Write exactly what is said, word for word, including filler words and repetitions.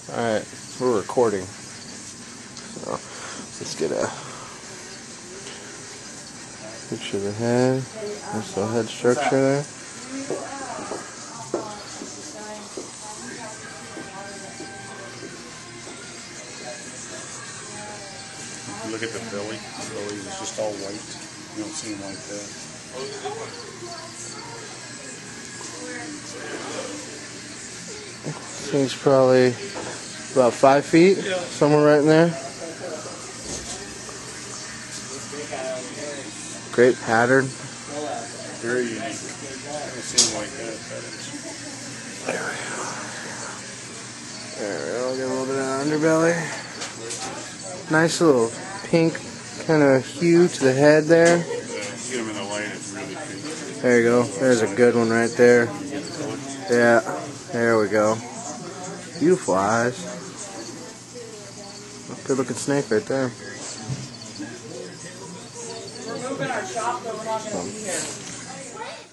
Alright, we're recording. So, let's get a picture of the head. There's the head structure there. Look at the belly. The belly is just all white. You don't see him like that. He's probably about five feet, somewhere right in there. Great pattern. Very unique. I haven't seen him like that. There we go. There we go. Get a little bit of underbelly. Nice little pink kind of hue to the head there. Yeah, get him in the light, it's really pink. There you go. There's a good one right there. Yeah. There we go. Beautiful eyes. Good looking snake right there. We're moving our shop, but we're not going to be here.